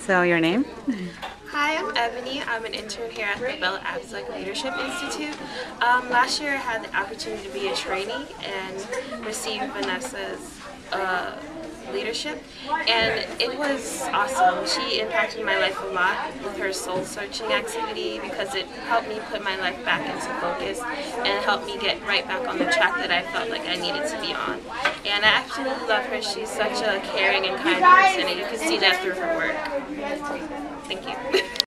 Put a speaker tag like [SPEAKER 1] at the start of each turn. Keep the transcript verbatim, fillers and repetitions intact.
[SPEAKER 1] So your name?
[SPEAKER 2] Hi, I'm Ebony. I'm an intern here at the Bella Abzug Leadership Institute. Um, last year I had the opportunity to be a trainee and receive Vanessa's uh, leadership, and it was awesome. She impacted my life a lot with her soul searching activity because it helped me put my life back into focus and helped me get right back on the track that I felt like I needed to be on. And I absolutely love her. She's such a caring and kind person, and you can see that through her work. Thank you.